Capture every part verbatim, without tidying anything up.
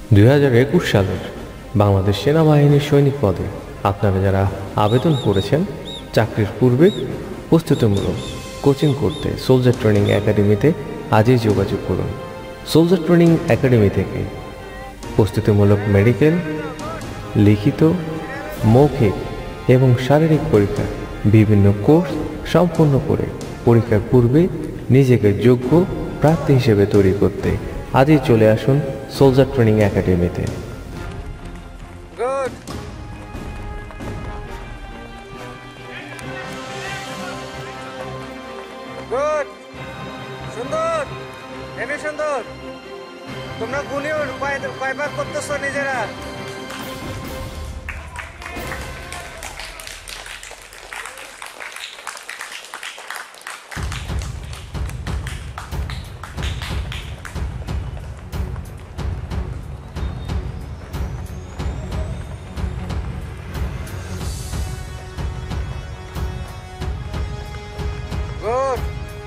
দুই হাজার একুশ সালের বাংলাদেশ সেনাবাহিনীর সৈনিক পদে আপনারা যারা আবেদন করেছেন, চাকরির পূর্বে প্রস্তুতিমূলক কোচিং করতে সোলজার ট্রেনিং একাডেমিতে আজই যোগাযোগ করুন। সোলজার ট্রেনিং একাডেমি থেকে প্রস্তুতিমূলক মেডিকেল, লিখিত, মৌখিক এবং শারীরিক পরীক্ষা বিভিন্ন কোর্স সম্পন্ন করে পরীক্ষার পূর্বে নিজেকে যোগ্য প্রার্থী হিসেবে তৈরি করতে আজই চলে আসুন সোলজার ট্রেনিং একাডেমিতে। গুড গুড সুন্দর, হেবি সুন্দর। তোমরা গুনিও কয়বার করতেছো নিজেরা? Good.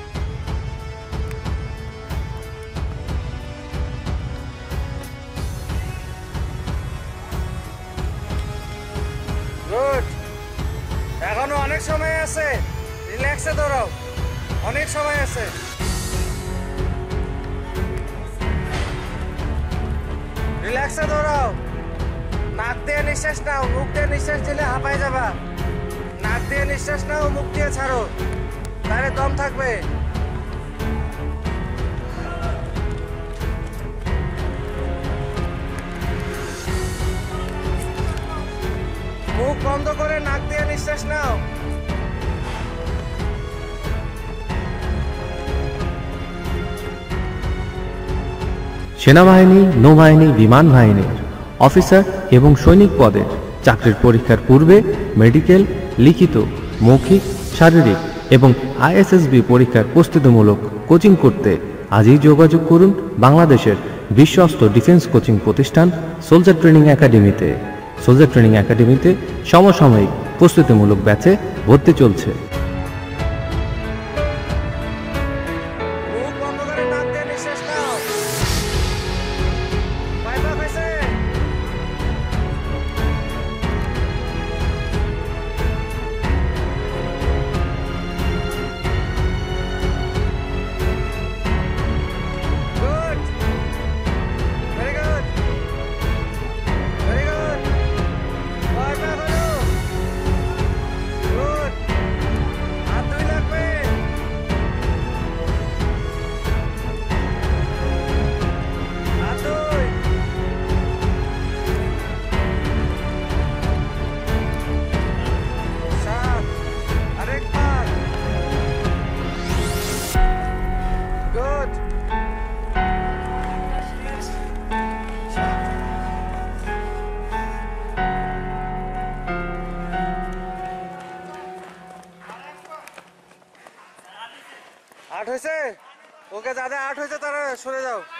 Good. এখনো অনেক সময় আছে, রিল্যাক্সে দৌড়াও, অনেক সময় আছে। রিল্যাক্সে দৌড়াও, নাক দিয়ে নিঃশ্বাস নাও, মুখ দিয়ে নিঃশ্বাস দিলে হাঁপায় যাবা। নাক দিয়ে নিঃশ্বাস নাও, মুখ দিয়ে ছাড়ো, তাহলে দম থাকবে। মুখ বন্ধ করে নাক দিয়ে নিঃশ্বাস নাও। সেনাবাহিনী, নৌবাহিনী, বিমান বাহিনীর অফিসার এবং সৈনিক পদের চাকরির পরীক্ষার পূর্বে মেডিকেল, লিখিত, মৌখিক, শারীরিক এবং আইএসএসবি পরীক্ষার প্রস্তুতিমূলক কোচিং করতে আজই যোগাযোগ করুন বাংলাদেশের বিশ্বস্ত ডিফেন্স কোচিং প্রতিষ্ঠান সোলজার ট্রেনিং একাডেমিতে। সোলজার ট্রেনিং একাডেমিতে সমসাময়িক প্রস্তুতিমূলক ব্যাচে ভর্তি চলছে। মুখ বন্ধ করে নাক দিয়ে নিঃশ্বাস নাও। ভয় পাওয়া হয়েছে? Good. Very good. Very good. ভয় পাওয়া হলো? Good. হাত দুই লাগবে। হাত দুই। সাত। আরেকবার। Good. আট হয়েছে? ওকে, যাদের আট হয়েছে তারা সরে যাও।